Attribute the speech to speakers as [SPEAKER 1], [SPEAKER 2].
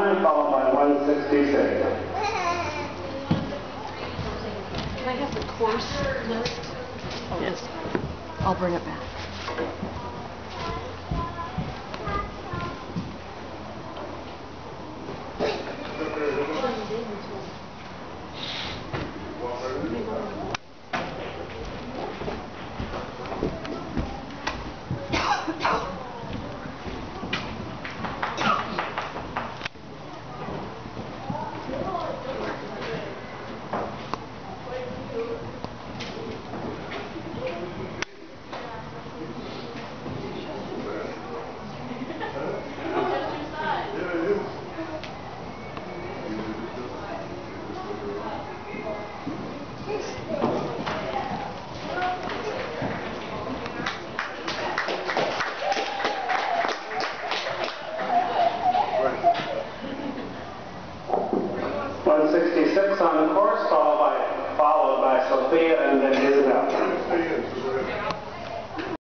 [SPEAKER 1] 169, followed by 166.
[SPEAKER 2] Can I have the course list? Oh, yes. I'll bring it back. 166 on the course, followed by Sophia and then Isabel.